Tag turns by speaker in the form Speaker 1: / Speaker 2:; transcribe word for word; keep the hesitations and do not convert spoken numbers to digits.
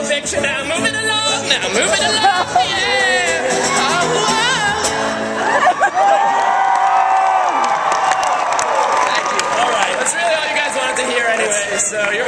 Speaker 1: picture. Now moving along, now moving along, yeah. Oh, wow. Thank you. All right, that's really all you guys wanted to hear anyway, so you're